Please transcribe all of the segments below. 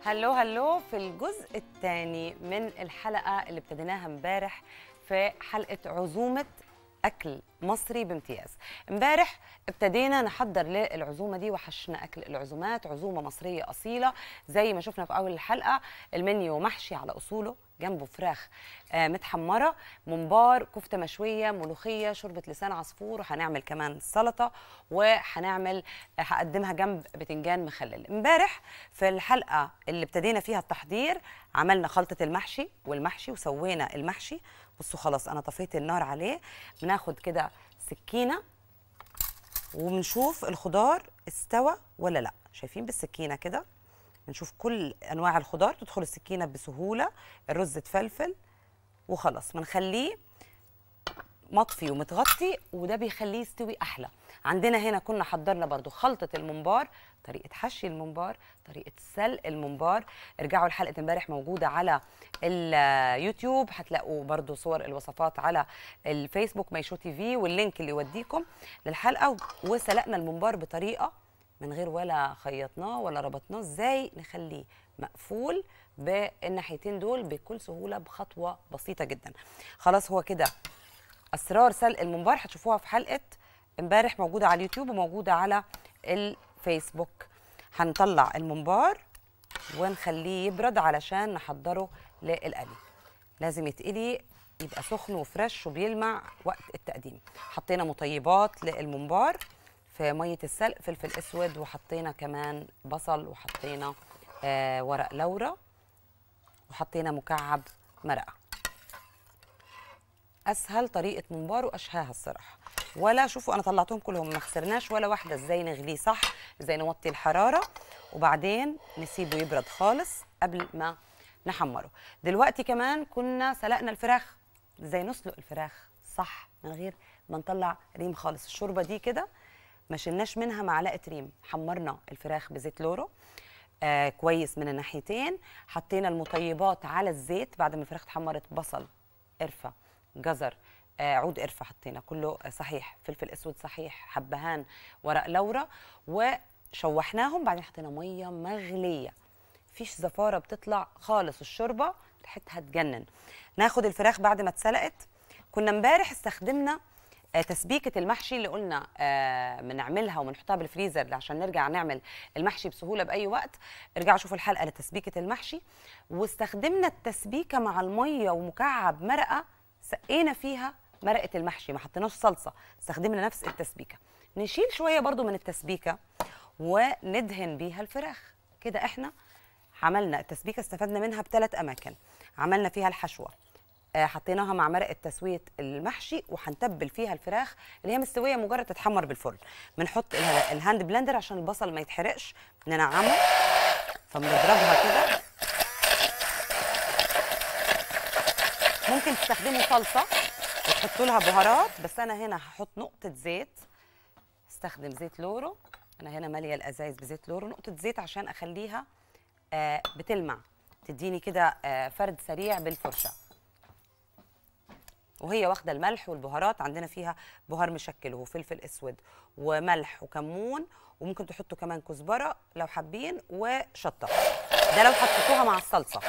هلو هلو في الجزء الثاني من الحلقة اللي ابتديناها امبارح في حلقة عزومة أكل مصري بامتياز. امبارح ابتدينا نحضر للعزومة دي، وحشنا أكل العزومات، عزومة مصرية أصيلة زي ما شفنا في أول الحلقة. المنيو محشي على أصوله، جنبه فراخ متحمرة، ممبار، كفتة مشوية، ملوخية، شوربة لسان عصفور، وهنعمل كمان سلطة، هقدمها جنب بتنجان مخلل. امبارح في الحلقة اللي ابتدينا فيها التحضير عملنا خلطة المحشي والمحشي وسوينا المحشي. بصوا خلاص أنا طفيت النار عليه. بناخد كده سكينة وبنشوف الخضار استوى ولا لا. شايفين بالسكينة كده بنشوف كل انواع الخضار تدخل السكينه بسهوله. الرز اتفلفل وخلاص بنخليه مطفي ومتغطي، وده بيخليه يستوي احلى. عندنا هنا كنا حضرنا برضو خلطه الممبار، طريقه حشي الممبار، طريقه سلق الممبار. ارجعوا لحلقه امبارح موجوده على اليوتيوب، هتلاقوا برضو صور الوصفات على الفيسبوك ميشو تي في، واللينك اللي يوديكم للحلقه. وسلقنا الممبار بطريقه من غير ولا خيطناه ولا ربطناه، ازاي نخليه مقفول بالناحيتين دول بكل سهوله بخطوه بسيطه جدا. خلاص هو كده اسرار سلق الممبار هتشوفوها في حلقه امبارح موجوده على اليوتيوب وموجوده على الفيسبوك. هنطلع الممبار ونخليه يبرد علشان نحضره للقلي. لازم يتقلي يبقى سخن وفريش وبيلمع وقت التقديم. حطينا مطيبات للممبار في ميه السلق، فلفل اسود، وحطينا كمان بصل، وحطينا ورق لورا، وحطينا مكعب مرقه. اسهل طريقه ممبار واشهاها الصراحه. ولا شوفوا انا طلعتهم كلهم ما خسرناش ولا واحده. ازاي نغليه صح، ازاي نوطي الحراره وبعدين نسيبه يبرد خالص قبل ما نحمره. دلوقتي كمان كنا سلقنا الفراخ. ازاي نسلق الفراخ صح من غير ما نطلع ريم خالص. الشوربه دي كده ما شلناش منها معلقه ريم. حمرنا الفراخ بزيت لورو كويس من الناحيتين. حطينا المطيبات على الزيت بعد ما الفراخ اتحمرت، بصل، قرفه، جزر، عود قرفه حطينا كله صحيح، فلفل اسود صحيح، حبهان، ورق لورا، وشوحناهم. بعدين حطينا ميه مغليه، مفيش زفاره بتطلع خالص، الشوربه ريحتها تجنن. ناخد الفراخ بعد ما اتسلقت. كنا امبارح استخدمنا تسبيكه المحشي اللي قلنا بنعملها وبنحطها بالفريزر عشان نرجع نعمل المحشي بسهوله باي وقت. ارجعوا شوفوا الحلقه لتسبيكه المحشي. واستخدمنا التسبيكه مع الميه ومكعب مرقه، سقينا فيها مرقه المحشي، ما حطيناش صلصه، استخدمنا نفس التسبيكه. نشيل شويه برضو من التسبيكه وندهن بيها الفراخ. كده احنا عملنا التسبيكه، استفدنا منها بثلاث اماكن. عملنا فيها الحشوه، حطيناها مع مرقه تسويه المحشي، وهنتبل فيها الفراخ اللي هي مستويه مجرد تتحمر بالفرن. بنحط الهاند بلندر عشان البصل ما يتحرقش، ننعمه، فبنضربها كده. ممكن تستخدموا صلصه وتحطوا لها بهارات، بس انا هنا هحط نقطه زيت. استخدم زيت لورو، انا هنا ماليه الازايز بزيت لورو. نقطه زيت عشان اخليها بتلمع، تديني كده فرد سريع بالفرشه. وهي واخده الملح والبهارات، عندنا فيها بهار مشكل وفلفل اسود وملح وكمون، وممكن تحطوا كمان كزبره لو حابين وشطه، ده لو حطيتوها مع الصلصه.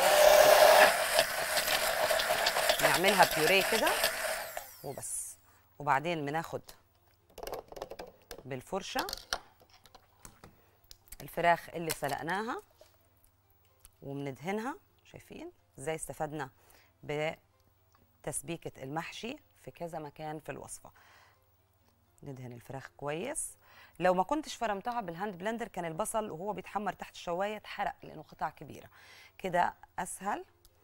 نعملها بيوريه كده وبس. وبعدين بناخد بالفرشه الفراخ اللي سلقناها وبندهنها. شايفين ازاي استفدنا بتسبيكه المحشي في كذا مكان في الوصفه. ندهن الفراخ كويس. لو ما كنتش فرمتها بالهاند بلندر كان البصل وهو بيتحمر تحت الشوايه اتحرق لانه قطع كبيره. كده اسهل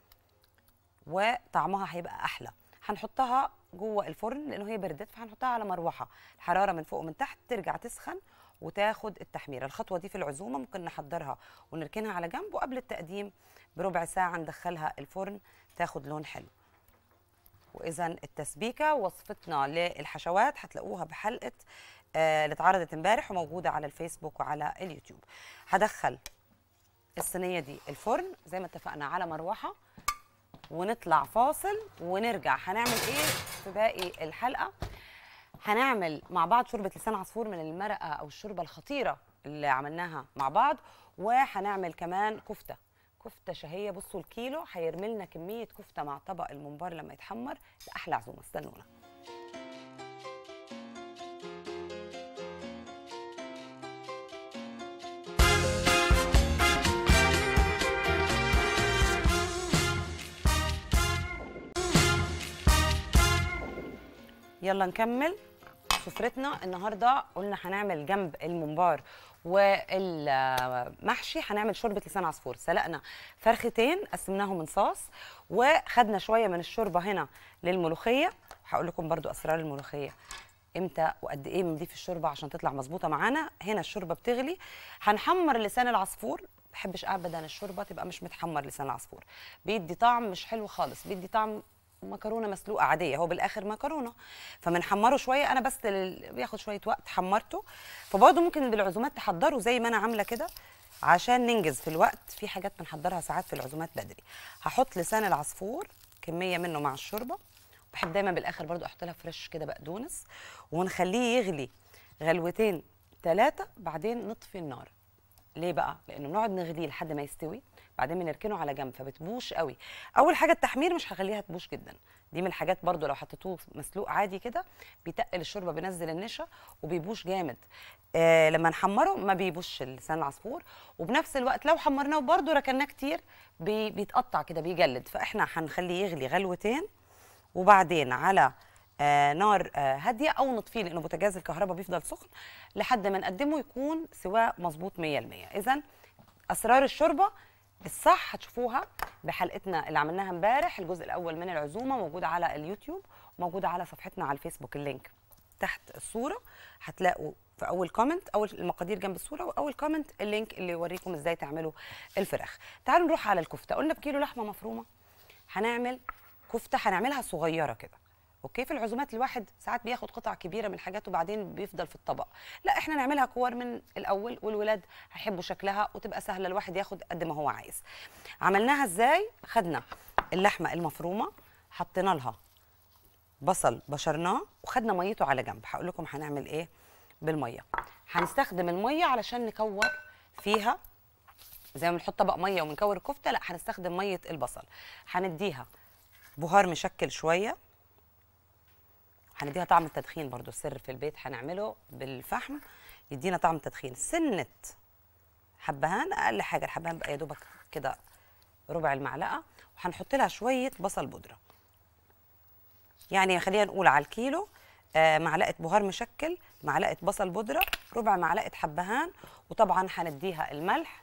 وطعمها هيبقى احلى. هنحطها جوه الفرن لانه هي بردت، فهنحطها على مروحه الحراره من فوق ومن تحت، ترجع تسخن وتاخد التحميره. الخطوه دي في العزومه ممكن نحضرها ونركنها على جنب، وقبل التقديم بربع ساعه ندخلها الفرن تاخد لون حلو. واذا التسبيكه وصفتنا للحشوات هتلاقوها بحلقه اللي اتعرضت امبارح وموجوده على الفيسبوك وعلى اليوتيوب. هدخل الصينيه دي الفرن زي ما اتفقنا على مروحه، ونطلع فاصل ونرجع. هنعمل ايه في باقي الحلقه؟ هنعمل مع بعض شوربه لسان عصفور من المرقه او الشوربه الخطيره اللي عملناها مع بعض، وهنعمل كمان كفته كفته شهيه. بصوا الكيلو هيرمي لنا كميه كفته مع طبق الممبار لما يتحمر، ده احلى عزومه. استنونا. يلا نكمل سفرتنا. النهارده قلنا هنعمل جنب الممبار والمحشي هنعمل شوربه لسان عصفور. سلقنا فرختين قسمناهم من صاص، وخدنا شويه من الشوربه هنا للملوخيه. هقول لكم برضو اسرار الملوخيه امتى وقد ايه بنضيف الشوربه عشان تطلع مظبوطه معانا. هنا الشوربه بتغلي، هنحمر لسان العصفور. ما بحبش ابدا الشوربه تبقى مش متحمر. لسان العصفور بيدي طعم مش حلو خالص، بيدي طعم مكرونه مسلوقه عاديه، هو بالاخر مكرونه. فبنحمره شويه، انا بس بياخد شويه وقت حمرته. فبرضه ممكن بالعزومات تحضروا زي ما انا عامله كده عشان ننجز في الوقت. في حاجات بنحضرها ساعات في العزومات بدري. هحط لسان العصفور كميه منه مع الشوربه. بحب دايما بالاخر برضه احط لها فريش كده بقدونس، ونخليه يغلي غلوتين 3، بعدين نطفي النار. ليه بقى؟ لانه بنقعد نغليه لحد ما يستوي، بعدين بنركنه على جنب فبتبوش قوي. اول حاجه التحمير مش هخليها تبوش جدا، دي من الحاجات برضو لو حطيتوه مسلوق عادي كده بيتقل الشوربه، بينزل النشا وبيبوش جامد. لما نحمره ما بيبوش لسان العصفور، وبنفس الوقت لو حمرناه برضو ركناه كتير بيتقطع كده بيجلد. فاحنا هنخليه يغلي غلوتين، وبعدين على نار هاديه او نطفيه لانه بوتاجاز الكهرباء بيفضل سخن لحد ما نقدمه يكون سواه مظبوط 100%. اذا اسرار الشوربه الصح هتشوفوها بحلقتنا اللي عملناها امبارح، الجزء الاول من العزومه موجود على اليوتيوب وموجود على صفحتنا على الفيسبوك. اللينك تحت الصوره، هتلاقوا في اول كومنت اول المقادير جنب الصوره، واول كومنت اللينك اللي يوريكم ازاي تعملوا الفراخ. تعالوا نروح على الكفته. قلنا بكيلو لحمه مفرومه هنعمل كفته، هنعملها صغيره كده. اوكي، في العزومات الواحد ساعات بياخد قطع كبيره من الحاجات وبعدين بيفضل في الطبق. لا، احنا نعملها كور من الاول، والولاد هيحبوا شكلها وتبقى سهله، الواحد ياخد قد ما هو عايز. عملناها ازاي؟ خدنا اللحمه المفرومه، حطينا لها بصل بشرناه وخدنا ميته على جنب. هقول لكم هنعمل ايه بالميه. هنستخدم الميه علشان نكور فيها زي ما بنحط طبق ميه وبنكور الكفته، لا هنستخدم ميه البصل. هنديها بهار مشكل شويه، هنديها طعم التدخين برضو. السر في البيت هنعمله بالفحم يدينا طعم التدخين. سنه حبهان، اقل حاجه الحبهان بقى يا دوبك كده ربع المعلقه، وهنحط لها شويه بصل بودره. يعني خلينا نقول على الكيلو معلقه بهار مشكل، معلقه بصل بودره، ربع معلقه حبهان، وطبعا هنديها الملح.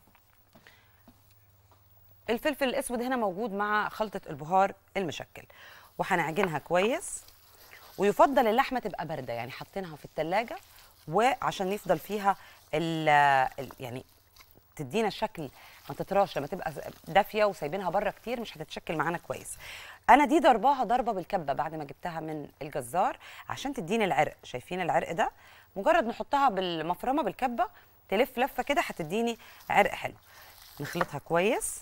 الفلفل الاسود هنا موجود مع خلطه البهار المشكل، وهنعجنها كويس. ويفضل اللحمه تبقى بارده، يعني حاطينها في التلاجة وعشان يفضل فيها يعني تدينا الشكل، ما تطراش. لما تبقى دافيه وسايبينها بره كتير مش هتتشكل معانا كويس. انا دي ضرباها ضربه بالكبه بعد ما جبتها من الجزار عشان تديني العرق. شايفين العرق ده؟ مجرد نحطها بالمفرمه بالكبه تلف لفه كده هتديني عرق حلو. نخلطها كويس،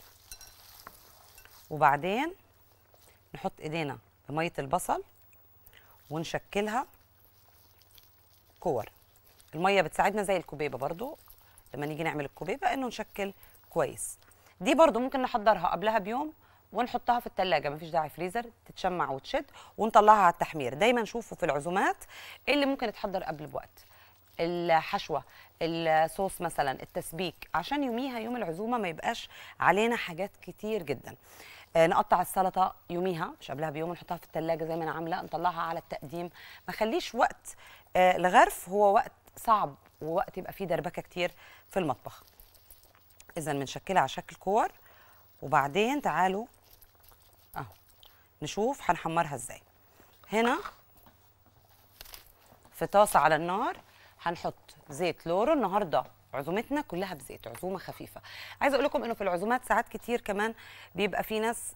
وبعدين نحط ايدينا بميه البصل ونشكلها كور. الميه بتساعدنا زي الكوبيبه برضو لما نيجي نعمل الكوبيبه انه نشكل كويس. دي برضو ممكن نحضرها قبلها بيوم ونحطها في التلاجة، مفيش داعي فريزر، تتشمع وتشد ونطلعها على التحمير. دايما شوفوا في العزومات إيه اللي ممكن يتحضر قبل بوقت. الحشوه، الصوص مثلا، التسبيك، عشان يوميها يوم العزومه ما يبقاش علينا حاجات كتير جدا. نقطع السلطه يوميها مش قبلها بيوم، نحطها في التلاجة زي ما انا عامله، نطلعها على التقديم. ما خليش وقت الغرف هو وقت صعب ووقت يبقى فيه دربكه كتير في المطبخ. اذا بنشكلها على شكل كور، وبعدين تعالوا اهو نشوف هنحمرها ازاي. هنا في طاسه على النار هنحط زيت لورو. النهارده عزومتنا كلها بزيت، عزومه خفيفه. عايزه اقول لكم انه في العزومات ساعات كتير كمان بيبقى في ناس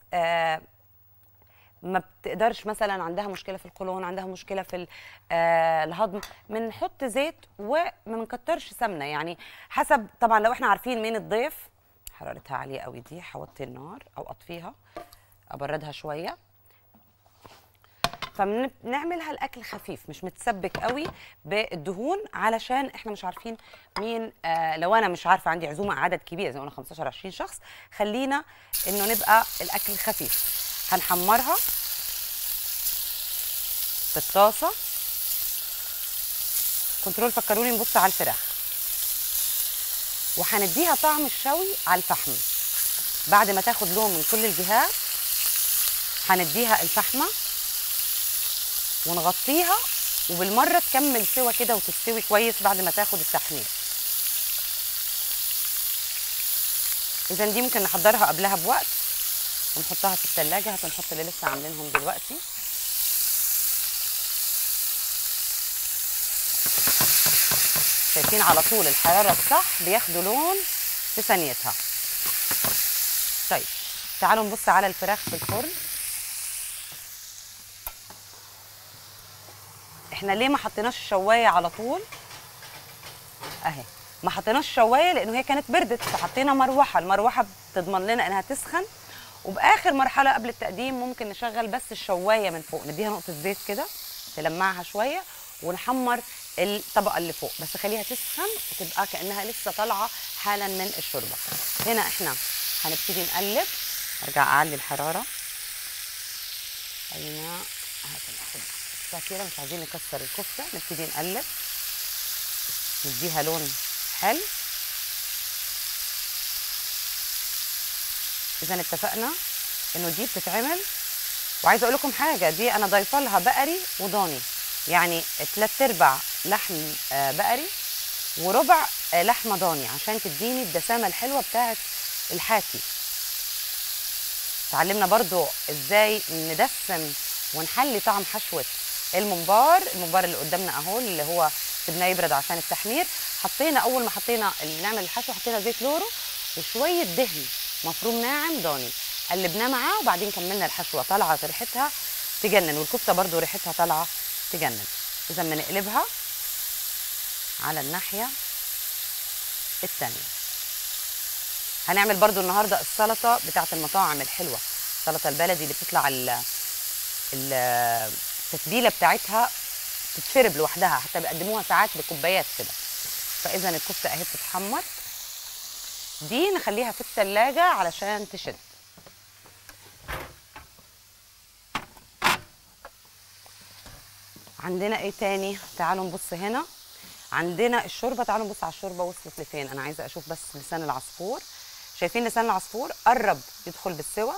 ما بتقدرش، مثلا عندها مشكله في القولون، عندها مشكله في الهضم، بنحط زيت وما بنكترش سمنه، يعني حسب طبعا. لو احنا عارفين مين الضيف، حرارتها عاليه قوي دي، هوطي النار او اطفيها ابردها شويه. فبنعملها الاكل خفيف مش متسبك قوي بالدهون، علشان احنا مش عارفين مين. لو انا مش عارفه عندي عزومه عدد كبير زي ما قلنا 15 20 شخص، خلينا انه نبقى الاكل خفيف. هنحمرها في الطاسه. كنترول فكروني نبص على الفراخ، وهنديها طعم الشوي على الفحم. بعد ما تاخد لون من كل الجهات هنديها الفحمه ونغطيها، وبالمره تكمل سوا كده وتستوي كويس بعد ما تاخد التحمير. اذا دي ممكن نحضرها قبلها بوقت ونحطها في الثلاجه. هنحط اللي لسه عاملينهم دلوقتي. شايفين على طول الحراره الصح بياخدوا لون في ثانيتها. طيب تعالوا نبص على الفراخ في الفرن. احنا ليه ما حطيناش الشوايه على طول؟ اهي ما حطيناش الشوايه لانه هي كانت بردت، فحطينا مروحه. المروحه بتضمن لنا انها تسخن، وباخر مرحله قبل التقديم ممكن نشغل بس الشوايه من فوق، نديها نقطه زيت كده تلمعها شويه ونحمر الطبقه اللي فوق، بس خليها تسخن وتبقى كانها لسه طالعه حالا من الشوربه. هنا احنا هنبتدي نقلب. ارجع اعلي الحراره. خلينا ناخد كده، مش عايزين نكسر الكفته. نبتدي نقلب نديها لون حلو. اذا اتفقنا انه دي بتتعمل. وعايزه اقول لكم حاجه، دي انا ضايفه لها بقري وضاني، يعني 3/4 لحم بقري وربع لحمه ضاني، عشان تديني الدسامه الحلوه بتاعت الحاتي. اتعلمنا برضو ازاي ندسم ونحلي طعم حشوه الممبار اللي قدامنا اهو، اللي هو سيبناه يبرد عشان التحمير. حطينا اول ما حطينا اللي نعمل الحشو حطينا زيت لورو وشويه دهن مفروم ناعم ضاني، قلبناه معاه وبعدين كملنا الحشوه. طالعه ريحتها تجنن، والكفته برضو ريحتها طالعه تجنن. اذا بنقلبها على الناحيه الثانيه. هنعمل برضو النهارده السلطه بتاعه المطاعم الحلوه، السلطه البلدي اللي بتطلع التتبيله بتاعتها تتشرب لوحدها، حتى بيقدموها ساعات بكوبايات كده. فاذا الكفته اهي بتتحمر، دي نخليها في الثلاجه علشان تشد. عندنا ايه تاني؟ تعالوا نبص هنا. عندنا الشوربه. تعالوا نبص على الشوربه وصلت لفين. انا عايزه اشوف بس لسان العصفور. شايفين لسان العصفور قرب يدخل بالسوا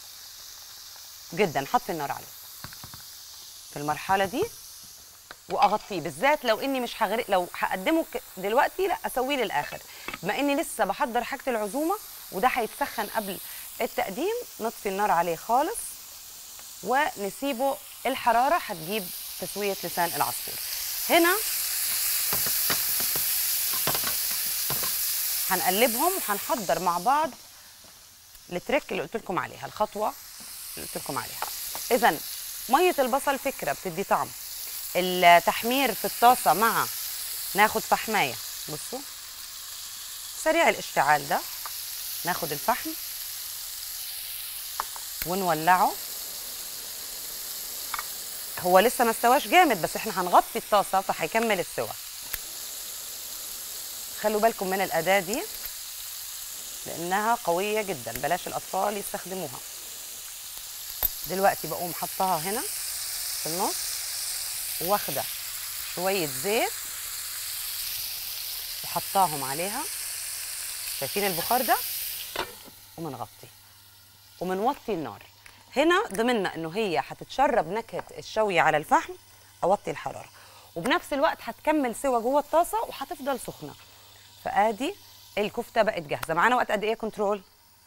جدا. حط النار عليه في المرحله دي واغطيه، بالذات لو اني مش هغرق. لو هقدمه دلوقتي لا، اسويه للاخر، بما اني لسه بحضر حاجه العزومه وده هيتسخن قبل التقديم. نطفي النار عليه خالص ونسيبه. الحراره هتجيب تسويه لسان العصفور. هنا هنقلبهم وهنحضر مع بعض التريك اللي قلت لكم عليها، الخطوه اللي قلت لكم عليها. اذا ميه البصل فكره بتدي طعم. التحمير في الطاسه مع ناخد فحمايه. بصوا سريع الاشتعال ده. ناخد الفحم ونولعه. هو لسه ما استواش جامد، بس احنا هنغطي الطاسه فهيكمل السوا. خلوا بالكم من الاداه دي لانها قويه جدا، بلاش الاطفال يستخدموها. دلوقتي بقوم حطها هنا في النص، واخده شويه زيت وحطاهم عليها. شايفين البخار ده؟ ومنغطي ومنوطي النار. هنا ضمننا انه هي هتتشرب نكهه الشوي على الفحم. اوطي الحراره وبنفس الوقت هتكمل سوا جوه الطاسه وهتفضل سخنه. فادي الكفته بقت جاهزه. معانا وقت قد ايه كنترول؟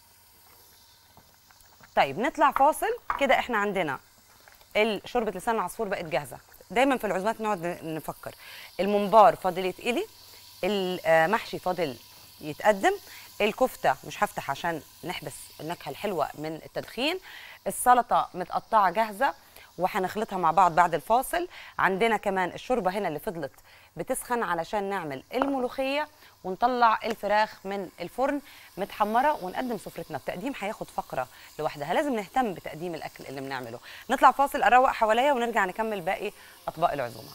طيب نطلع فاصل كده. احنا عندنا شوربه لسان العصفور بقت جاهزه. دايما في العزومات نقعد نفكر، الممبار فاضل يتقلي، المحشي فاضل يتقدم، الكفته مش هفتح عشان نحبس النكهه الحلوه من التدخين، السلطه متقطعه جاهزه وهنخلطها مع بعض بعد الفاصل. عندنا كمان الشوربه هنا اللي فضلت بتسخن علشان نعمل الملوخيه، ونطلع الفراخ من الفرن متحمره ونقدم سفرتنا. التقديم هياخد فقره لوحدها، لازم نهتم بتقديم الاكل اللي بنعمله. نطلع فاصل اروق حواليا ونرجع نكمل باقي اطباق العزومه.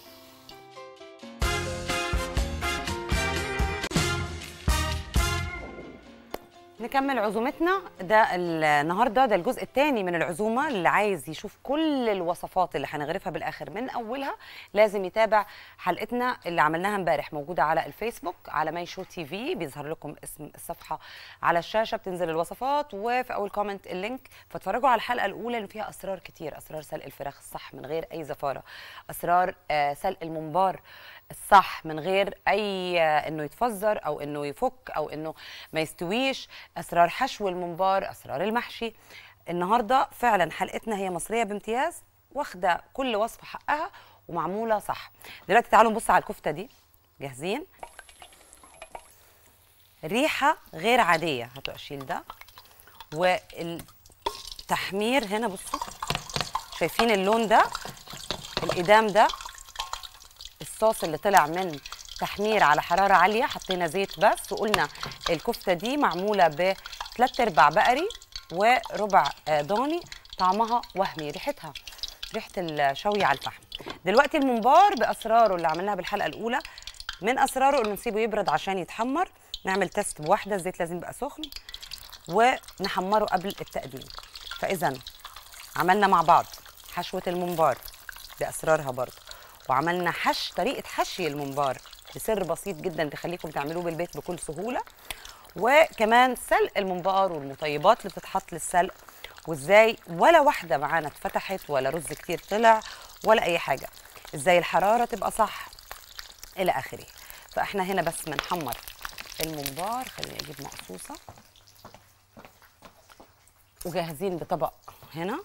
نكمل عزومتنا. ده النهارده ده الجزء الثاني من العزومه. اللي عايز يشوف كل الوصفات اللي هنغرفها بالاخر من اولها لازم يتابع حلقتنا اللي عملناها امبارح، موجوده على الفيسبوك على ماي شو تي في، بيظهر لكم اسم الصفحه على الشاشه، بتنزل الوصفات وفي اول كومنت اللينك. فاتفرجوا على الحلقه الاولى اللي فيها اسرار كتير، اسرار سلق الفراخ الصح من غير اي زفاره، اسرار سلق الممبار الصح من غير اي انه يتفزر او انه يفك او انه ما يستويش، اسرار حشو الممبار، اسرار المحشي. النهارده فعلا حلقتنا هي مصريه بامتياز، واخده كل وصفه حقها ومعموله صح. دلوقتي تعالوا نبص على الكفته دي. جاهزين؟ ريحه غير عاديه. هاتوا اشيل ده. والتحمير هنا بصوا، شايفين اللون ده، الإدام ده، الصوص اللي طلع من تحمير على حراره عاليه. حطينا زيت بس، وقلنا الكفته دي معموله ب3 ارباع بقري وربع ضاني. طعمها وهمي، ريحتها ريحه الشوي على الفحم. دلوقتي الممبار باسراره اللي عملناها بالحلقه الاولى، من اسراره انه نسيبه يبرد عشان يتحمر. نعمل تيست بواحده، الزيت لازم يبقى سخن ونحمره قبل التقديم. فاذا عملنا مع بعض حشوه الممبار باسرارها برضه، وعملنا طريقه حشي الممبار بسر بسيط جدا تخليكم تعملوه بالبيت بكل سهوله، وكمان سلق الممبار والمطيبات اللي بتتحط للسلق، وازاي ولا واحده معانا اتفتحت ولا رز كتير طلع ولا اي حاجه، ازاي الحراره تبقى صح الى اخره. فاحنا هنا بس بنحمر الممبار. خليني اجيب مقصوصه. وجاهزين بطبق هنا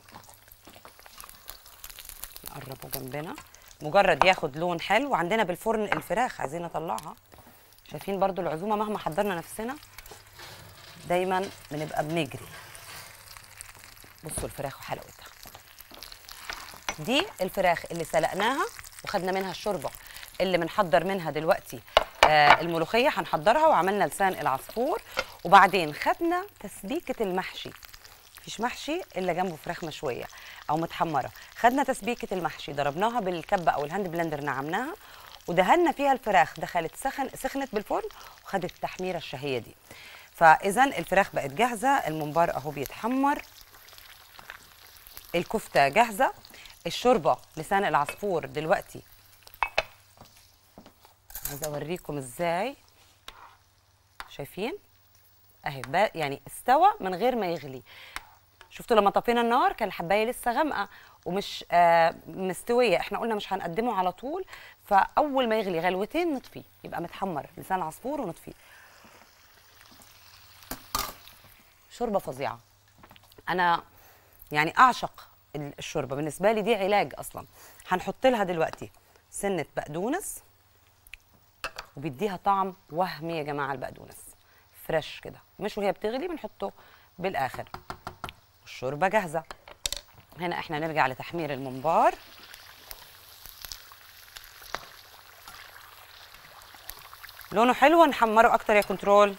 نقربه جنبنا، مجرد ياخد لون حلو. وعندنا بالفرن الفراخ عايزين نطلعها. شايفين برضو العزومه مهما حضرنا نفسنا دايما بنبقى بنجري. بصوا الفراخ وحلاوتها. دي الفراخ اللي سلقناها وخدنا منها الشوربه اللي بنحضر منها دلوقتي الملوخيه هنحضرها، وعملنا لسان العصفور، وبعدين خدنا تسبيكه المحشي. مفيش محشي الا جنبه فراخ مشويه او متحمره. خدنا تسبيكه المحشي ضربناها بالكبه او الهاند بلندر، نعمناها ودهنا فيها الفراخ، دخلت سخنت بالفرن وخدت التحميره الشهيه دي. فاذا الفراخ بقت جاهزه، الممبار اهو بيتحمر، الكفته جاهزه، الشوربه لسان العصفور دلوقتي عايزه اوريكم ازاي. شايفين اهي يعني استوى من غير ما يغلي. شفتوا لما طفينا النار كان الحبايه لسه غامقه ومش مستويه. احنا قلنا مش هنقدمه على طول، فاول ما يغلي غلوتين نطفيه، يبقى متحمر لسان العصفور ونطفيه. شوربه فظيعه. انا يعني اعشق الشوربه، بالنسبه لي دي علاج اصلا. هنحط لها دلوقتي سنه بقدونس، وبيديها طعم وهمي يا جماعه. البقدونس فريش كده، مش وهي بتغلي، بنحطه بالاخر. الشوربه جاهزه. هنا احنا نرجع لتحمير الممبار. لونه حلو، نحمره اكتر يا كنترول،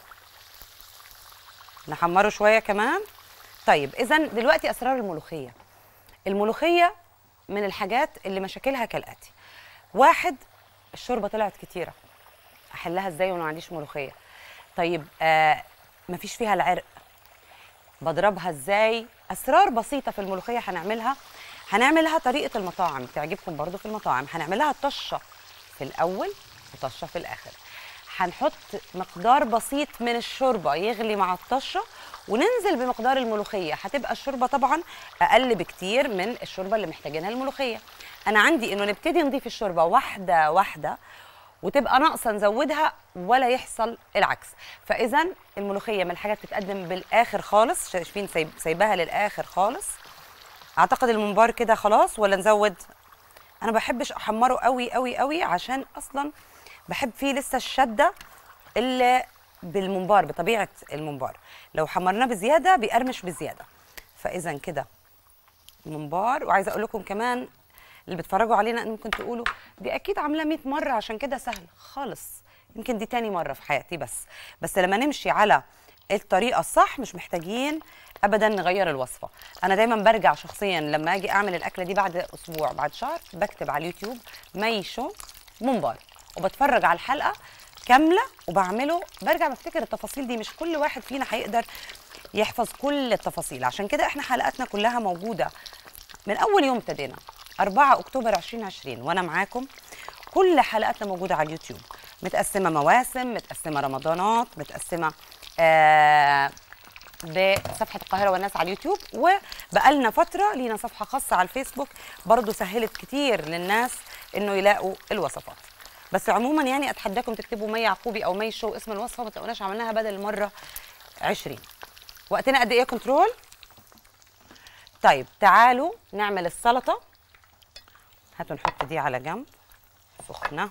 نحمره شويه كمان. طيب اذا دلوقتي اسرار الملوخيه. الملوخيه من الحاجات اللي مشاكلها كالاتي: واحد، الشوربه طلعت كتيره، احلها ازاي وانا ما عنديش ملوخيه؟ طيب مفيش فيها العرق، بضربها ازاي؟ اسرار بسيطه في الملوخيه هنعملها طريقه المطاعم تعجبكم برضو. في المطاعم هنعملها طشه في الاول وطشه في الاخر. هنحط مقدار بسيط من الشوربه يغلي مع الطشه، وننزل بمقدار الملوخيه. هتبقى الشوربه طبعا اقل بكتير من الشوربه اللي محتاجينها الملوخيه. انا عندي انه نبتدي نضيف الشوربه واحده واحده، وتبقى ناقصه نزودها ولا يحصل العكس. فاذا الملوخيه من الحاجات بتتقدم بالاخر خالص. شايفين سايباها للاخر خالص. اعتقد الممبار كده خلاص ولا نزود؟ انا ما بحبش احمره قوي قوي قوي، عشان اصلا بحب فيه لسه الشده اللي بالممبار بطبيعه الممبار. لو حمرناه بزياده بيقرمش بزياده. فاذا كده الممبار. وعايزه اقول لكم كمان اللي بتفرجوا علينا ان ممكن تقولوا دي اكيد عاملاه 100 مره عشان كده سهل خالص. يمكن دي تاني مره في حياتي، بس لما نمشي على الطريقه الصح مش محتاجين ابدا نغير الوصفه. انا دايما برجع شخصيا لما اجي اعمل الاكله دي بعد اسبوع بعد شهر، بكتب على اليوتيوب مي شو ممبار وبتفرج على الحلقه كامله وبعمله، برجع بفتكر التفاصيل دي. مش كل واحد فينا هيقدر يحفظ كل التفاصيل، عشان كده احنا حلقاتنا كلها موجوده من اول يوم ابتدينا 4 اكتوبر 2020 وانا معاكم. كل حلقاتنا موجوده على اليوتيوب، متقسمه مواسم، متقسمه رمضانات، متقسمه بصفحه القاهره والناس على اليوتيوب، وبقالنا فتره لينا صفحه خاصه على الفيسبوك برضو سهلت كتير للناس انه يلاقوا الوصفات. بس عموما يعني اتحداكم تكتبوا مي يعقوبي او مي شو اسم الوصفه، ما تلاقوناش عملناها بدل المره 20. وقتنا قد ايه كنترول؟ طيب تعالوا نعمل السلطه. هاتوا نحط دي على جنب سخنه،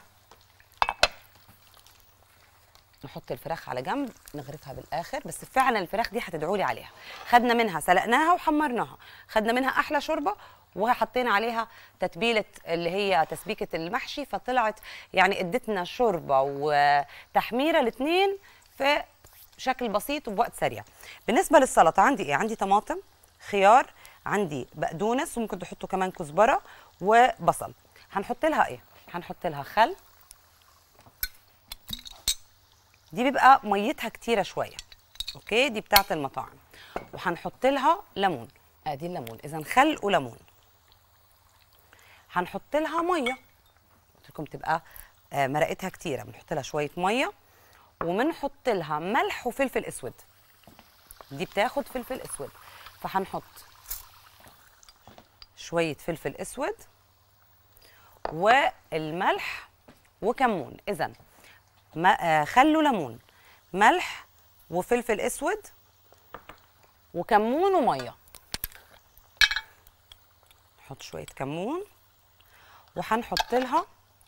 نحط الفراخ على جنب نغرفها بالاخر. بس فعلا الفراخ دي هتدعوا لي عليها، خدنا منها سلقناها وحمرناها، خدنا منها احلى شوربه وحطينا عليها تتبيله اللي هي تسبيكه المحشي، فطلعت يعني ادتنا شوربه وتحميره الاثنين في شكل بسيط وبوقت سريع. بالنسبه للسلطه عندي ايه؟ عندي طماطم، خيار، عندي بقدونس، وممكن تحطوا كمان كزبره وبصل. هنحط لها ايه؟ هنحط لها خل، دي بيبقى ميتها كتيره شويه، اوكي، دي بتاعه المطاعم. وهنحط لها ليمون، ادي الليمون، اذا خل وليمون. هنحط لها ميه، قلت لكم تبقى مرقتها كتيره، بنحط لها شويه ميه، وبنحط لها ملح وفلفل اسود، دي بتاخد فلفل اسود، فهنحط شويه فلفل اسود والملح وكمون. اذا خل وليمون، ملح وفلفل اسود وكمون وميه. نحط شويه كمون وهنحط لها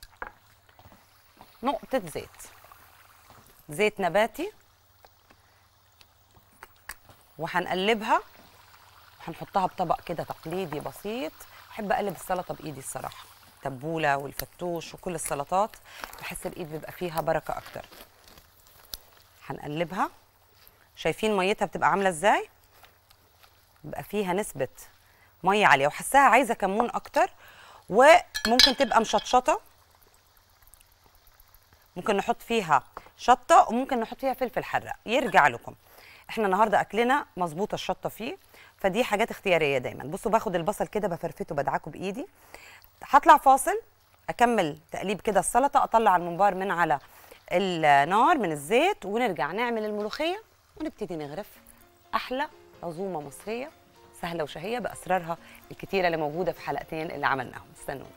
نقطه زيت، زيت نباتي، وهنقلبها وهنحطها بطبق كده تقليدي بسيط. بحب اقلب السلطه بايدي الصراحه، تبوله والفتوش وكل السلطات بحس الايد بيبقى فيها بركه اكتر. هنقلبها، شايفين ميتها بتبقى عامله ازاي؟ بيبقى فيها نسبه ميه عاليه وحساها عايزه كمون اكتر، وممكن تبقى مشطشطه، ممكن نحط فيها شطه وممكن نحط فيها فلفل حراق، يرجع لكم. احنا النهارده اكلنا مظبوطه الشطه فيه، فدي حاجات اختياريه دايما. بصوا باخد البصل كده بفرفته بدعكه بايدي. هطلع فاصل اكمل تقليب كده السلطه، اطلع الممبار من على النار من الزيت، ونرجع نعمل الملوخيه ونبتدي نغرف احلى عزومه مصريه سهله وشهيه باسرارها الكتيره اللي موجوده في حلقتين اللي عملناهم. استنونا.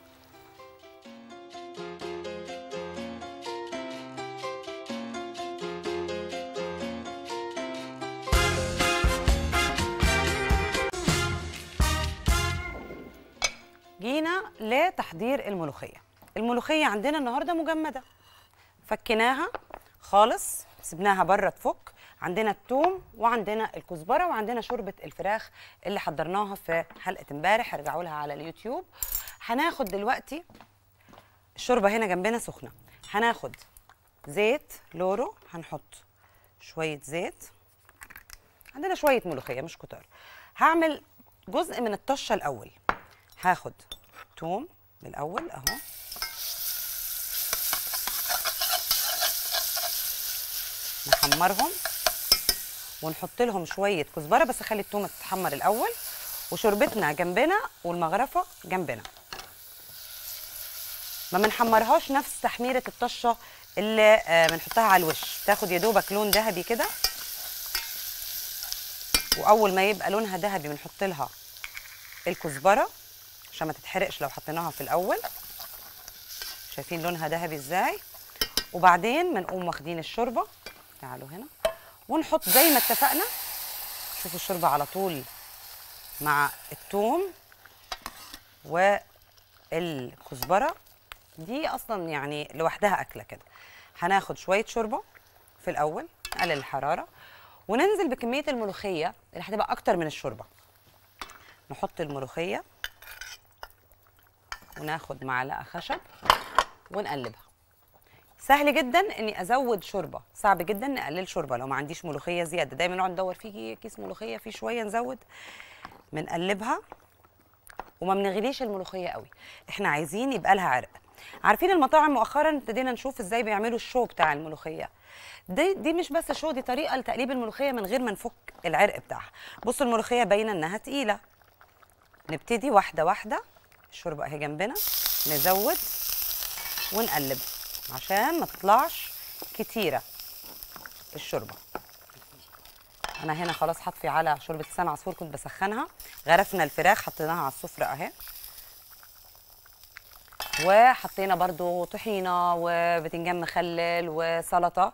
جينا لتحضير الملوخيه. الملوخيه عندنا النهارده مجمده، فكناها خالص، سبناها بره تفك. عندنا الثوم وعندنا الكزبره وعندنا شوربه الفراخ اللي حضرناها في حلقه امبارح، ارجعوا لها على اليوتيوب. هناخد دلوقتي الشوربه هنا جنبنا سخنه، هناخد زيت لورو، هنحط شويه زيت، عندنا شويه ملوخيه مش كتار. هعمل جزء من الطشه الاول، هاخد توم بالاول اهو، نحمرهم ونحط لهم شويه كزبره، بس خلي التوم تتحمر الاول، وشوربتنا جنبنا والمغرفه جنبنا. ما بنحمرهاش نفس تحميره الطشه اللي بنحطها على الوش، تاخد يا دوبك لون ذهبي كده، واول ما يبقى لونها ذهبي بنحط لها الكزبره عشان ما تتحرقش لو حطيناها في الاول. شايفين لونها ذهبي ازاي؟ وبعدين بنقوم واخدين الشوربه، تعالوا هنا، ونحط زي ما اتفقنا. شوفوا الشوربه على طول مع الثوم والكزبره، دي اصلا يعني لوحدها اكله كده. هناخد شويه شوربه في الاول، نقلل الحراره، وننزل بكميه الملوخيه اللي هتبقى اكتر من الشوربه. نحط الملوخيه وناخد معلقه خشب ونقلبها. سهل جدا اني ازود شوربه، صعب جدا نقلل شوربه. لو ما عنديش ملوخيه زياده دايما نقعد ندور في كيس ملوخيه فيه شويه نزود، بنقلبها وما بنغليش الملوخيه قوي، احنا عايزين يبقى لها عرق. عارفين المطاعم مؤخرا ابتدينا نشوف ازاي بيعملوا الشو بتاع الملوخيه، دي مش بس شو، دي طريقه لتقليب الملوخيه من غير ما نفك العرق بتاعها. بصوا الملوخيه باينه انها تقيله، نبتدي واحده واحده، الشوربه اهي جنبنا، نزود ونقلب عشان ما تطلعش كتيره الشوربه. انا هنا خلاص هطفي على شوربه لسان عصفور كنت بسخنها، غرفنا الفراخ حطيناها على السفره اهي، وحطينا برضو طحينه وبتنجان مخلل وسلطه،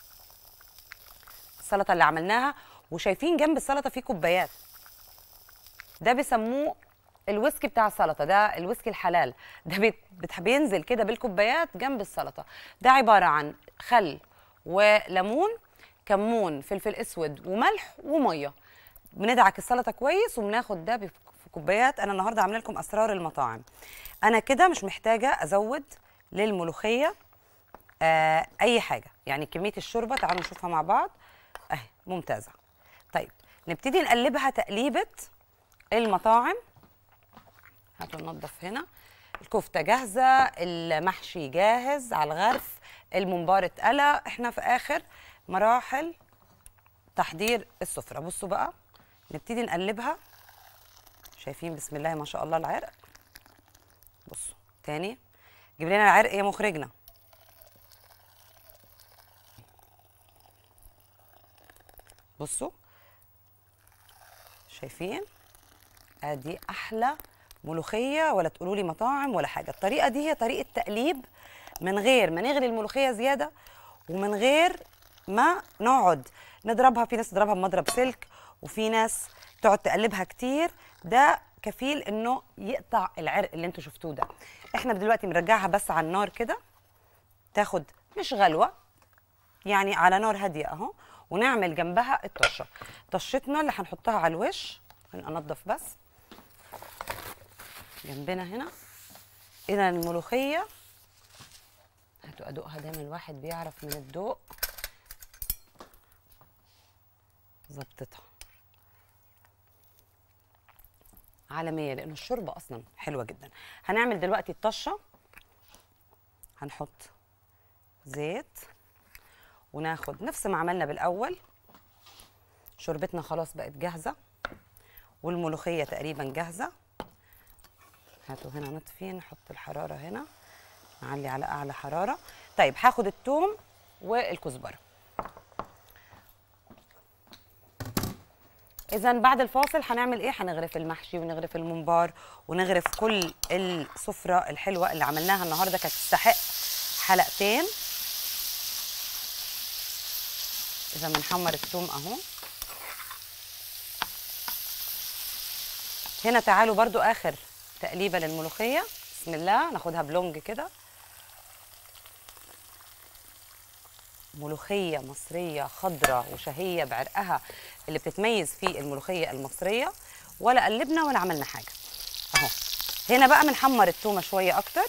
السلطه اللي عملناها. وشايفين جنب السلطه في كوبايات، ده بيسموه الويسكي بتاع السلطه، ده الويسكي الحلال، ده بينزل كده بالكوبايات جنب السلطه. ده عباره عن خل وليمون، كمون، فلفل اسود وملح وميه. بندعك السلطه كويس وبناخد ده في كوبايات. انا النهارده عامله لكم اسرار المطاعم. انا كده مش محتاجه ازود للملوخيه اي حاجه، يعني كميه الشوربه تعالوا نشوفها مع بعض اهي ممتازه. طيب نبتدي نقلبها تقليبه المطاعم. هاتوا ننضف هنا. الكفته جاهزه، المحشي جاهز على الغرف، الممبار اتقلى، احنا في اخر مراحل تحضير السفره. بصوا بقى نبتدي نقلبها، شايفين بسم الله ما شاء الله العرق. بصوا تاني، جيب لنا العرق يا مخرجنا. بصوا شايفين، ادي احلى ملوخيه، ولا تقولوا لي مطاعم ولا حاجه. الطريقه دي هي طريقه تقليب من غير ما نغلي الملوخيه زياده، ومن غير ما نقعد نضربها. في ناس تضربها بمضرب سلك، وفي ناس تقعد تقلبها كتير، ده كفيل انه يقطع العرق اللي انتوا شفتوه ده. احنا دلوقتي بنرجعها بس على النار كده، تاخد مش غلوه، يعني على نار هاديه اهو، ونعمل جنبها الطشه. طشتنا اللي هنحطها على الوش، هننضف بس جنبنا هنا. اذا الملوخيه هاتوا ادوقها، دايما الواحد بيعرف من الذوق ظبطتها عالميه، لانه الشوربه اصلا حلوه جدا. هنعمل دلوقتي الطشه، هنحط زيت وناخد نفس ما عملنا بالاول. شوربتنا خلاص بقت جاهزه، والملوخيه تقريبا جاهزه. هاتوا هنا نطفي، نحط الحراره هنا، نعلي على اعلى حراره. طيب هاخد الثوم والكزبره. اذا بعد الفاصل هنعمل ايه؟ هنغرف المحشي ونغرف الممبار ونغرف كل السفره الحلوه اللي عملناها النهارده، كانت تستحق حلقتين. اذا بنحمر الثوم اهو هنا. تعالوا برضو اخر تقليبه للملوخيه، بسم الله، ناخدها بلونج كده. ملوخيه مصريه خضراء وشهيه بعرقها اللي بتتميز فيه الملوخيه المصريه، ولا قلبنا ولا عملنا حاجه اهو. هنا بقى بنحمر التومه شويه اكتر.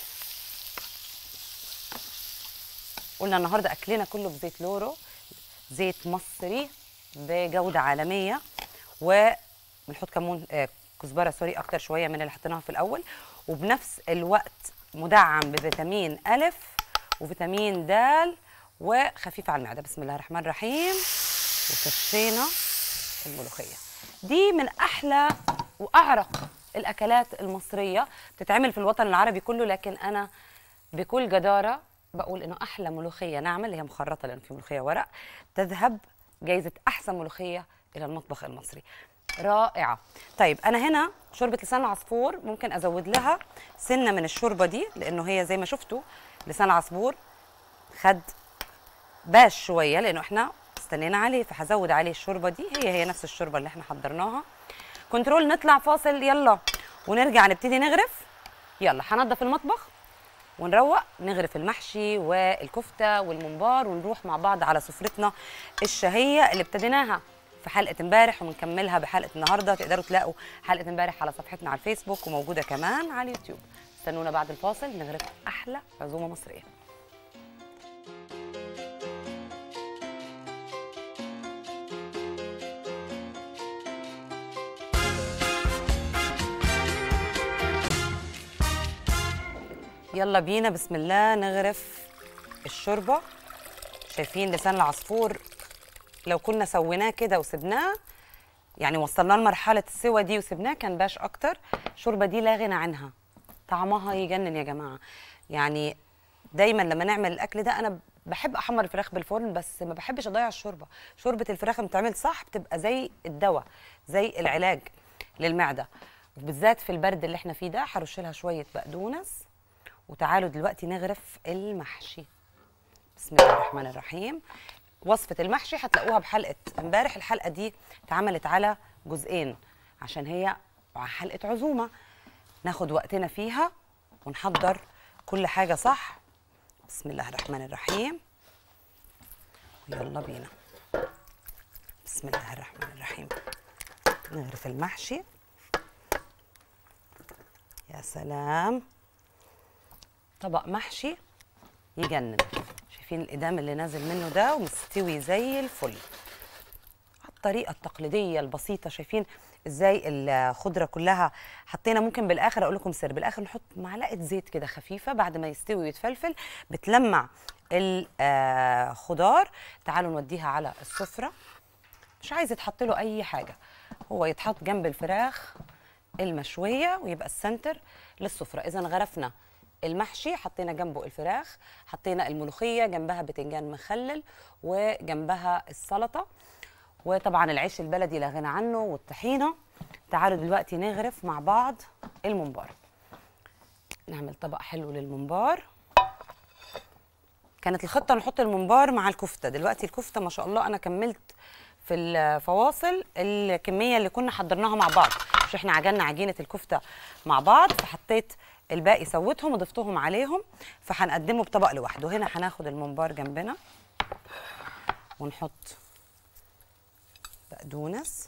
قلنا النهارده اكلنا كله بزيت لورو، زيت مصري بجوده عالميه، وبنحط كمون كزبره سوري اكتر شويه من اللي حطيناها في الاول، وبنفس الوقت مدعم بفيتامين الف وفيتامين د وخفيف على المعده. بسم الله الرحمن الرحيم. وطشينا الملوخيه دي من احلى واعرق الاكلات المصريه، بتتعمل في الوطن العربي كله، لكن انا بكل جداره بقول انه احلى ملوخيه نعمل اللي هي مخرطه، لان في ملوخيه ورق، تذهب جايزه احسن ملوخيه الى المطبخ المصري. رائعه. طيب انا هنا شوربه لسان العصفور ممكن ازود لها سنه من الشوربه دي، لانه هي زي ما شفتوا لسان العصفور خد باش شويه لانه احنا استنينا عليه، فهزود عليه الشوربه دي، هي نفس الشوربه اللي احنا حضرناها. كنترول، نطلع فاصل يلا ونرجع نبتدي نغرف. يلا هنضف المطبخ ونروق، نغرف المحشي والكفته والممبار، ونروح مع بعض على سفرتنا الشهيه اللي ابتديناها في حلقه امبارح وبنكملها بحلقه النهارده. تقدروا تلاقوا حلقه امبارح على صفحتنا على الفيسبوك، وموجوده كمان على اليوتيوب. استنونا بعد الفاصل نغرف احلى عزومه مصريه. يلا بينا بسم الله نغرف الشوربه. شايفين لسان العصفور لو كنا سويناه كده وسبناه، يعني وصلناه لمرحله السوا دي وسبناه كان باش اكتر. الشوربه دي لا غنى عنها، طعمها يجنن يا جماعه. يعني دايما لما نعمل الاكل ده انا بحب احمر الفراخ بالفرن، بس ما بحبش اضيع الشوربه. شوربه الفراخ لما بتتعمل صح بتبقى زي الدواء، زي العلاج للمعده، وبالذات في البرد اللي احنا فيه ده. هرش لها شويه بقدونس. وتعالوا دلوقتي نغرف المحشي. بسم الله الرحمن الرحيم. وصفه المحشي هتلاقوها بحلقه امبارح. الحلقه دي اتعملت على جزئين عشان هي حلقه عزومه، ناخد وقتنا فيها ونحضر كل حاجه صح. بسم الله الرحمن الرحيم. يلا بينا. بسم الله الرحمن الرحيم. نغرف المحشي. يا سلام، طبق محشي يجنن. شايفين الإدام اللي نازل منه ده ومستوي زي الفل. الطريقة التقليدية البسيطة. شايفين ازاي الخضرة كلها حطينا. ممكن بالاخر اقول لكم سر، بالاخر نحط معلقة زيت كده خفيفة بعد ما يستوي ويتفلفل، بتلمع الخضار. تعالوا نوديها على السفرة. مش عايز يتحط له اي حاجة، هو يتحط جنب الفراخ المشوية ويبقى السنتر للسفرة. اذا غرفنا المحشي، حطينا جنبه الفراخ، حطينا الملوخية جنبها بتنجان مخلل وجنبها السلطة، وطبعا العيش البلدي لا غنى عنه والطحينة. تعالوا دلوقتي نغرف مع بعض الممبار. نعمل طبق حلو للممبار. كانت الخطة نحط الممبار مع الكفتة، دلوقتي الكفتة ما شاء الله أنا كملت في الفواصل الكمية اللي كنا حضرناها مع بعض. مش احنا عجلنا عجينة الكفتة مع بعض، فحطيت الباقي سويتهم وضفتهم عليهم، فهنقدمه بطبق لوحده. هنا هناخد الممبار جنبنا ونحط بقدونس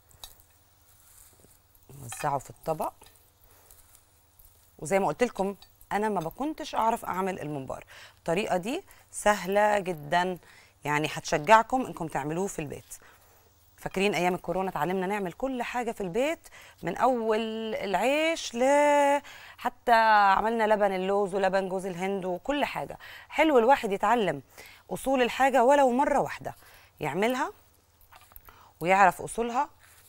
نوزعه في الطبق. وزي ما قلت لكم انا ما كنتش اعرف اعمل الممبار، الطريقه دي سهله جدا، يعني هتشجعكم انكم تعملوه في البيت. فاكرين ايام الكورونا اتعلمنا نعمل كل حاجه في البيت، من اول العيش حتى عملنا لبن اللوز ولبن جوز الهند وكل حاجه. حلو الواحد يتعلم اصول الحاجه ولو مره واحده، يعملها ويعرف اصولها.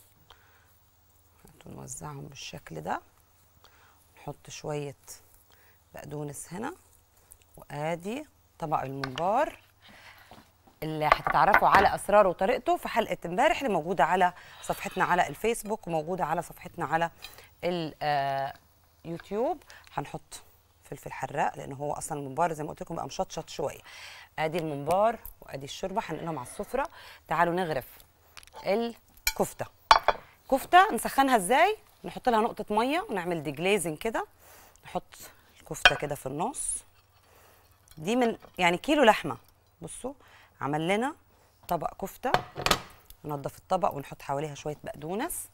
نوزعهم بالشكل ده. نحط شويه بقدونس هنا، وادي طبق الممبار اللي هتتعرفوا على اسراره وطريقته في حلقه امبارح اللي موجوده على صفحتنا على الفيسبوك وموجوده على صفحتنا على اليوتيوب. هنحط فلفل حراق لان هو اصلا الممبار زي ما قلت لكم بقى مشطشط شويه. ادي الممبار وادي الشوربه هنقلهم على السفره. تعالوا نغرف الكفته. كفته نسخنها ازاي؟ نحط لها نقطه ميه ونعمل ديجليزنج كده. نحط الكفته كده في النص. دي من يعني كيلو لحمه. بصوا عمل لنا طبق كفته. ننضف الطبق ونحط حواليها شويه بقدونس.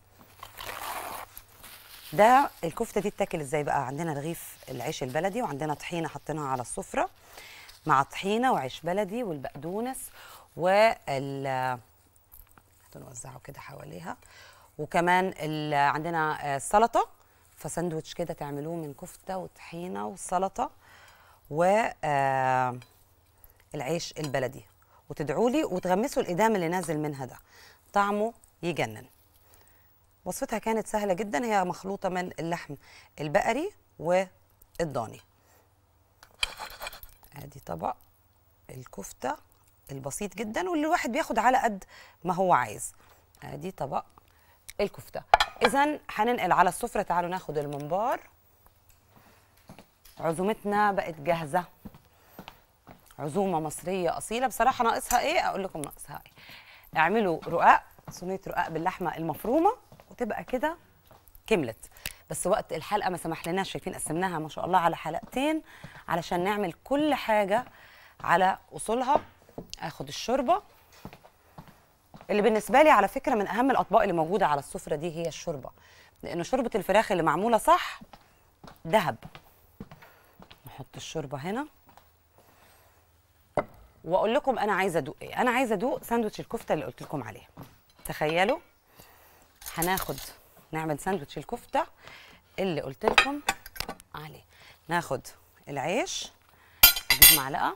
ده الكفته دي تاكل ازاي بقى؟ عندنا رغيف العيش البلدي وعندنا طحينه حطيناها على السفره مع طحينه وعيش بلدي والبقدونس نوزعه كده حواليها. وكمان عندنا سلطه، فساندوتش كده تعملوه من كفته وطحينه وسلطه والعيش البلدي، وتدعوا لي وتغمسوا الإدام اللي نازل منها ده، طعمه يجنن. وصفتها كانت سهلة جدا، هي مخلوطة من اللحم البقري والضاني. ادي طبق الكفتة البسيط جدا واللي الواحد بياخد على قد ما هو عايز. ادي طبق الكفتة. إذن هننقل على السفرة. تعالوا ناخد الممبار. عزومتنا بقت جاهزة، عزومة مصرية أصيلة. بصراحة ناقصها إيه؟ أقول لكم ناقصها إيه. اعملوا رقاق، صينية رقاق باللحمة المفرومة وتبقى كده كملت. بس وقت الحلقة ما سمح لناش، شايفين قسمناها ما شاء الله على حلقتين علشان نعمل كل حاجة على أصولها. آخد الشوربة اللي بالنسبة لي على فكرة من أهم الأطباق اللي موجودة على السفرة دي، هي الشوربة، لأن شوربة الفراخ اللي معمولة صح دهب. نحط الشوربة هنا واقول لكم انا عايزه ادوق ايه. انا عايزه ادوق ساندوتش الكفته اللي قلت لكم عليه. تخيلوا نعمل ساندوتش الكفته اللي قلت لكم عليه. ناخد العيش، اجيب معلقه،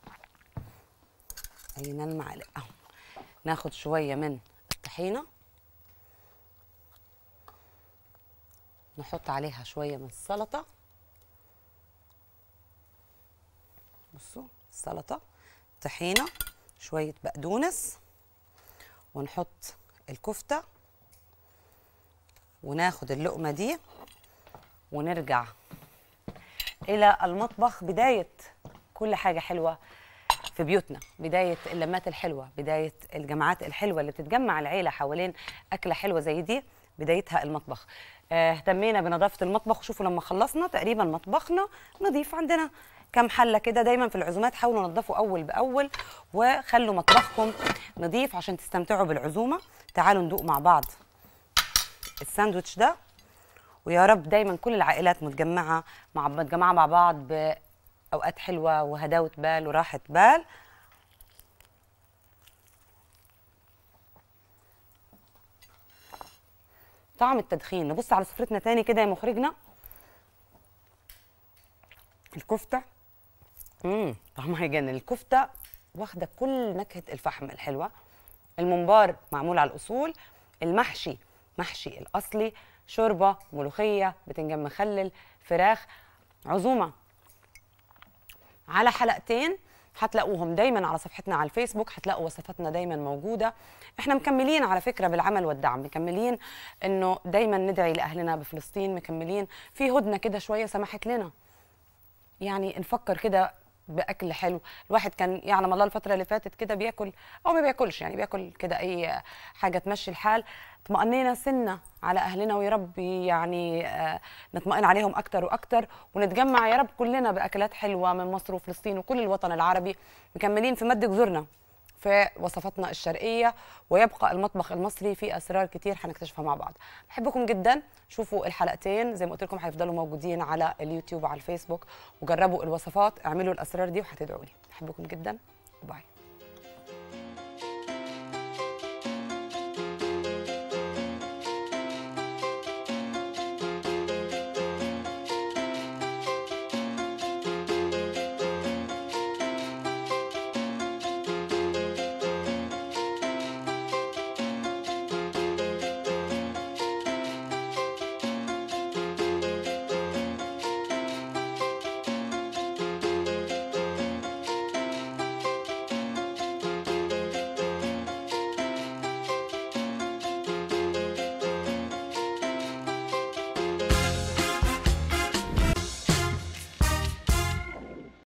اين المعلقه، ناخد شويه من الطحينه، نحط عليها شويه من السلطه. بصوا السلطه، طحينه، شويه بقدونس، ونحط الكفته، وناخد اللقمه دي ونرجع الى المطبخ. بدايه كل حاجه حلوه في بيوتنا، بدايه اللمات الحلوه، بدايه الجمعات الحلوه اللي بتتجمع العيله حوالين اكله حلوه زي دي، بدايتها المطبخ. اهتمينا بنظافه المطبخ، وشوفوا لما خلصنا تقريبا مطبخنا نظيف. عندنا كم حله كده، دايما في العزومات حاولوا نظفوا اول باول، وخلوا مطبخكم نظيف عشان تستمتعوا بالعزومه. تعالوا ندوق مع بعض الساندوتش ده، ويا رب دايما كل العائلات متجمعه مع بعض باوقات حلوه وهداوه بال وراحه بال. طعم التدخين. نبص على سفرتنا تاني كده يا مخرجنا. الكفته طعمها يجنن. الكفته واخده كل نكهه الفحم الحلوه، الممبار معمول على الاصول، المحشي محشي الاصلي، شوربه، ملوخيه، بتنجان مخلل، فراخ. عزومه على حلقتين هتلاقوهم دايما على صفحتنا على الفيسبوك، هتلاقوا وصفاتنا دايما موجوده. احنا مكملين على فكره بالعمل والدعم، مكملين انه دايما ندعي لاهلنا بفلسطين، مكملين في هدنه كده شويه سمحت لنا يعني نفكر كده باكل حلو. الواحد كان يعلم الله الفتره اللي فاتت كده بياكل او ما بياكلش، يعني بياكل كده اي حاجه تمشي الحال. اطمأنينا سنه على اهلنا، ويا رب يعني نطمئن عليهم اكتر واكتر، ونتجمع يا رب كلنا باكلات حلوه من مصر وفلسطين وكل الوطن العربي. مكملين في مد جذورنا في وصفاتنا الشرقيه، ويبقى المطبخ المصري فيه اسرار كتير هنكتشفها مع بعض. بحبكم جدا. شوفوا الحلقتين زي ما قلت لكم هيفضلوا موجودين على اليوتيوب وعلى الفيسبوك، وجربوا الوصفات، اعملوا الاسرار دي وهتدعوا لي. بحبكم جدا، باي.